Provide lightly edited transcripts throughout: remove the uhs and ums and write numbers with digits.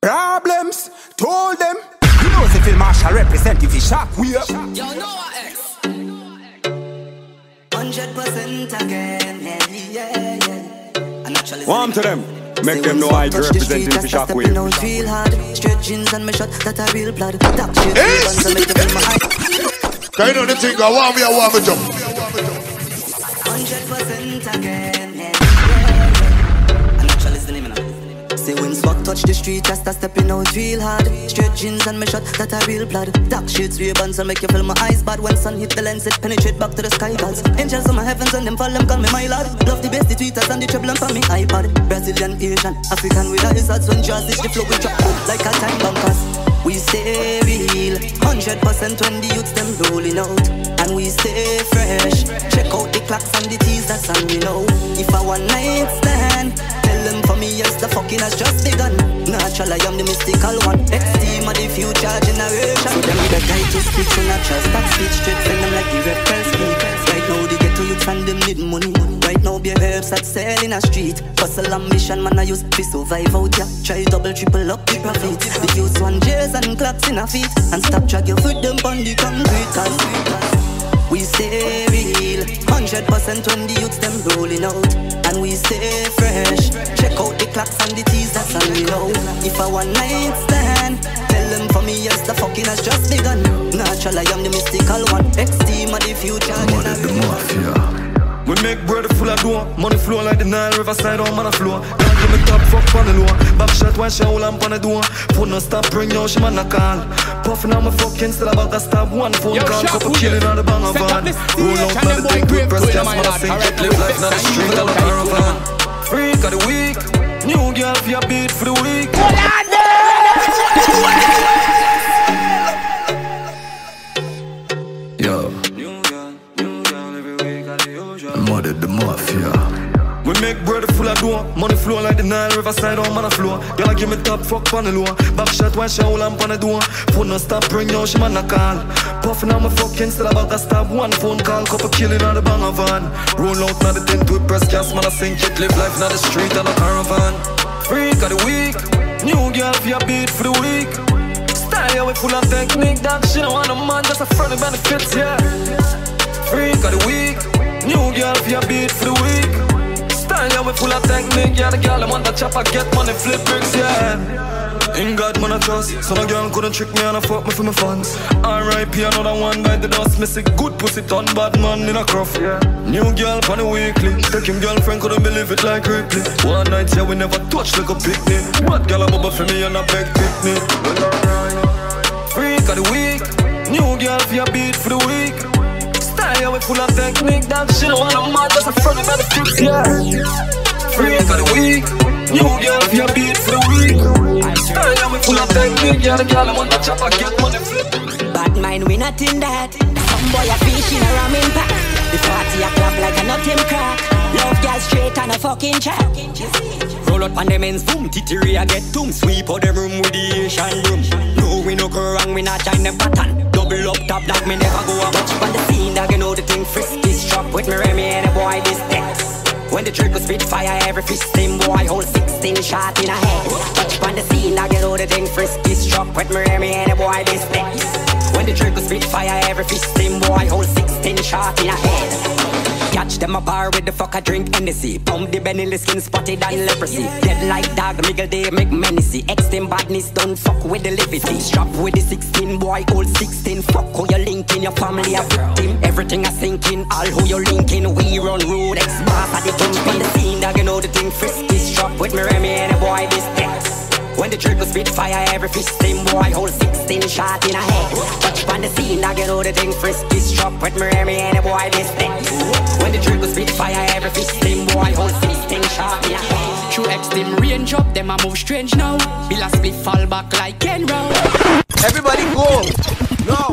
Problems, told them. You know the Phil Marshall represent if he Shockwave. Yo, Noah X 100% again, yeah. Warm to them. Make them know I represent him for Shockwave. Feel hard, straight jeans and my shot, that are real blood. Dark shit, to make them my eye. Can you know the thing? I want me jump. 100% again, yeah. And actually is the name now. Say when Spock touch the street, just a stepping out feel hard. Straight jeans and my shot, that are real blood. Dark shades, Ray-Bans and make you feel my eyes bad. When sun hit the lens, it penetrate back to the sky gods. Angels on my heavens and them fall, them call me my lord. Love the best, the tweeters and the trouble for me iPad. Brazilian, Asian, African with eyes odds. When jazz is the flow, we drop like a time bunkers. We stay real, 100% when the youths them rolling out. And we stay fresh. Check out the clocks and the teas, that's all we know. If I one night stand, tell them for me, yes, the fucking has just begun. Natural, I am the mystical one. X-team of the future generation. So them with the guy to speak, so natural. Stop speech straight, send them like the red bell speak. Right now, they get to youths and them need money. Right now, be herbs that sell in a street. Hustle ambition, man, I use to survive out, yeah. Try double, triple up the profit. The youths want J's and clocks in a feet. And stop drag your foot them on the concrete. Cause we stay real, 100% when the youths them rolling out. And we stay fresh. Check out the clocks and the teas, that's all we know. If I one night stand, tell them for me, yes, the fucking has just begun. Natural, I am the mystical one. X-team of the future generation. We make bread full of dough. Money flow like the Nile Riverside on man a flow. Don't give me top, fuck on the low. Back shot when she hold lamp on the door. Phone no stop, bring yo, she man a call. Puffin' on my fucking still about to stab one phone call. Couple killing on the bang of van. Roll out by the thing with breast gas. Man a sing jet, live life not the street on the caravan. Freak of the week. New girl for your beat for the week. Yo. The mafia. We make bread full of dough. Money flow like the Nile Riverside on man a flow. Y'all give me top, fuck on the low. Back shot when she hold lamp on the door. Phone no stop, bring yo, she man a call. Puffin' on my fucking still about to stab one phone call. Couple killing on the bang of van. Roll out now the tent with press gas. Man a sing it, live life now the street on a caravan. Freak of the week. New girl for your beat for the week. Style we full of technique. That she don't want a man, just a friendly benefits, yeah. Freak of the week. New girl for your beat for the week. Style, yeah, we full of technique. Yeah, the girl, I'm on the chopper, get money, flip bricks, yeah. In God, man, I trust. So no girl couldn't trick me and I fuck me for my funds. R.I.P. another one by the dust. Missy good pussy, ton bad man in a cruff, yeah. New girl on the weekly. Take him girlfriend, couldn't believe it like Ripley. One night, yeah, we never touch like a picnic. Bad girl, a bubble for me and a beg picnic. Freak of the week. New girl for your beat for the week. Yeah, we full of technique. That she don't want a man, just a friendly benefits, yeah. Freak of the week. New girl for your beat for the week. Yeah, we full of technique. Yeah, the girl I'm on the chopper, get money flip. Bad mind, we not in that. Some boy a fish in a ramen pack. The party a clap like a nothing crack. Love girl straight and a fucking trap. Roll out on the men's boom, tittery a get toom. Sweep out the room with the Asian room. No, we no go wrong, we not join them pattern. Double up top like me never go a watch on the scene, dog, you know the thing frisky. Strap with me Remy and a boy this text. When the trick was spit fire, every fist team boy hold 16 shot in a head. Watch on the scene, dog, you know the thing frisky. Strap with me Remy and a boy this text. When the trick was spit fire, every fist team boy hold 16 shot in a head. Catch them a bar with the fuck I drink Hennessy. Pump the Benny skin spotted and leprosy. Dead like dog, Miguel they make menacy. Extreme badness, don't fuck with the levity. Strap with the 16 boy, old 16. Fuck who you linking, your family a victim. Everything I sinking, all who you linking. We run road, ex-boss at the king. On the scene, dog, you know the thing frisky. Strap with me Remy and a boy this text. When the trigger spit fire, every fist team boy hold 16 shot in a head. Touch on the scene, I get all the thing frisky. Strap with me Remy and a boy this thing. When the trigger spit fire, every fist team boy hold 16 shot in a head. True X team range up, them a move strange now. Bill a split fall back like Ken Rowe. Everybody go. No.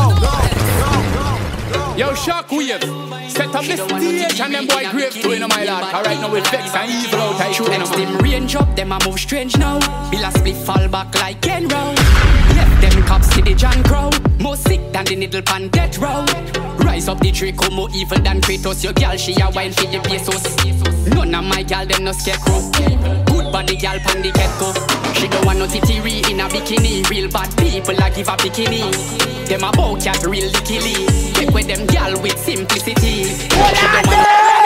Yo, Shockwave, set up the stage and them boy grave to in my lad. Alright, now we vex and evil out tight. True X team range up, them a move strange now. Bill a split fall back like Ken Rowe. Left them cops to the John Crow. More sick than the needle pan death row. Rise up the Draco, more evil than Kratos. Your girl, she a wine for the pesos. None of my gal, them no scarecrow. Good body gal, pan the get-go. She don't want no titiri in a bikini. Real bad people, I give a bikini. Them a bow cat, real lickily. Take with them gal with simplicity. She don't want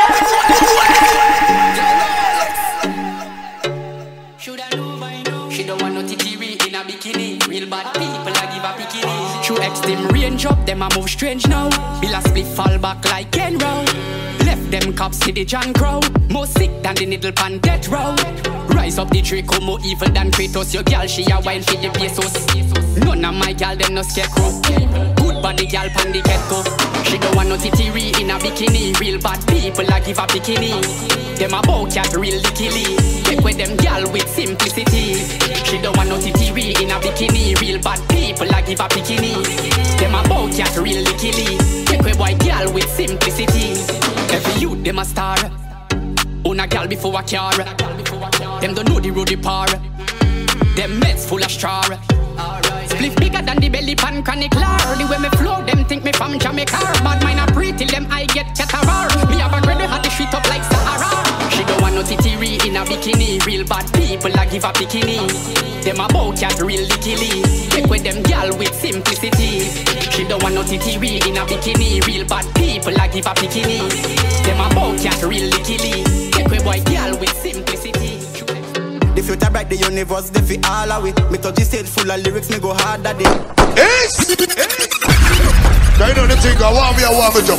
She don't want no titiri in a bikini. Real bad people, I give a bikini. Through extreme range up, them a move strange now. Bill a split fall back like Ken Row. Left them cops to the John Crow. More sick than the needle pan death row. Rise up the Draco, more evil than Kratos. Your gal, she a wine for the pesos. None of my gal, them no scarecrow. Good body gal, pan the get-go. She don't want no titiri in a bikini. Real bad people, I give a bikini. Them a bow cat, real lickily. Take with them gal with simplicity. She don't want no titiri in a bikini. Real bad people, I give a bikini. Them a bow cat, real lickily. Take with white gal with simplicity. Every youth, them a star. Own a gal before a car. Them don't know the road they par. Them meds full of straw. Spliff bigger than the belly pan chronic lar. The way me flow, them think me from Jamaica. Bad mind a pre till them I get catarar. Me have a grade had the street up like Sahara. She don't want no titiri in a bikini. Real bad people, I give a bikini. Them a bow cat, real lickily. Take with them gal with simplicity. She don't want no titiri in a bikini. Real bad people, I give a bikini. Them a bow cat, real lickily. Take with white gal with simplicity. The future bright, the universe, they fi all away. Me touch the stage full of lyrics, me go hard at it. Yes! Kind of the thing, I want me jump.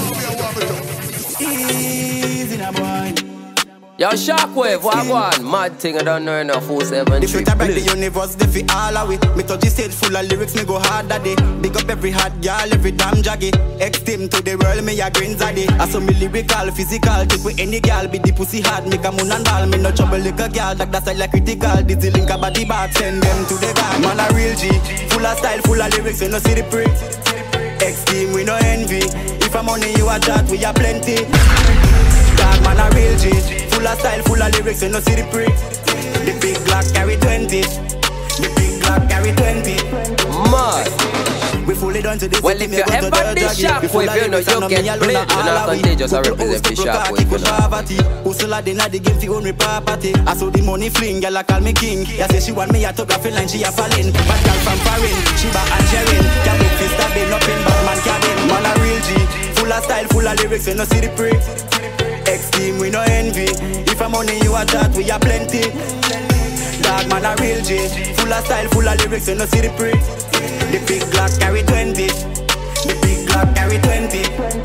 Easy now, boy. Yo, Shockwave, what one? Mad thing, I don't know enough. 473. The future bright, the universe, they fi all away. Me touch the stage full of lyrics, me go hard at it. Big up every hot girl, every damn jaggy. Extreme to the world, me a green zaddy. I saw me lyrical, physical. Take with any girl, be the pussy hard. Make a moon and ball, me no trouble like a girl. That's like critical. Dizzy link a body back, send them to the guy. Man a real G, full of style, full of lyrics, we no see the prick. Extreme, we no envy. If I'm money, you a chat, we a plenty. Dog man a real G, full of style, full of lyrics, we no see the prick. The big Glock carry 20. The big Glock carry 20. Mad. We fully done to this. Well, if you ever this Shockwave, you know you get played. You're not contagious, I represent the Shockwave. Hustle a dinner, the game fi own me property. I saw the money fling, girl a call me king. Ya say she want me autography line, she a falling. Bad girl from foreign, she back and sharing. Can't look fist a bit, up in Batman cabin. Man a real G, full of style, full of lyrics, we no see the prick. X-team, we no envy. If I'm money, you a chat, we a plenty. Dog man a real G, full of style, full of lyrics, we no see the prick. The big Glock carry 20. The big Glock carry 20.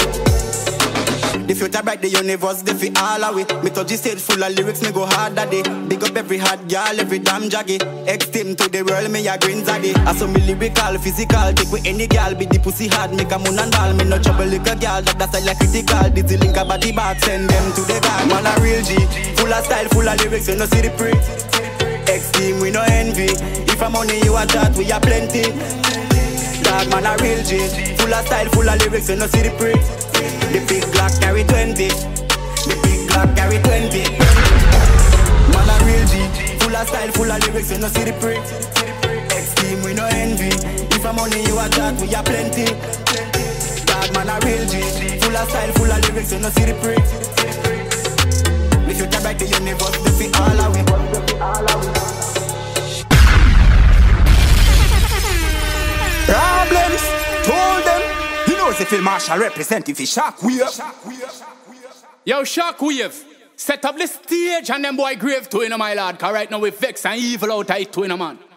The future bright, the universe, they fi all away. Me touch the stage full of lyrics, me go hard at it. Big up every hot girl, every damn jaggy. Extreme to the world, me a green zaddy. I saw me lyrical, physical. Take with any girl, be the pussy hard. Make a moon and ball, me no trouble like a girl. That's like critical. Dizzy link a body back, send them to the guy. Man a real G, full of style, full of lyrics, we no see the prick. X-team, we no envy. If I'm money, you a chat, we a plenty. Dog man a real G, full of style, full of lyrics, we no see the prick. The big Glock carry 20. The big Glock carry 20. Man a real G, full of style, full of lyrics, we no see the prick. X-team, we no envy. If I'm money, you a chat, we a plenty. Dog man a real G, full of style, full of lyrics, we no see the prick. The future bright, the universe, they fi all away. Problems, told them. You know the Phil Marshall represent if he Shockwave. Yo, Shockwave, set up the stage and them boy grave to in my lad. Cause right now we vex and evil out of it to in man.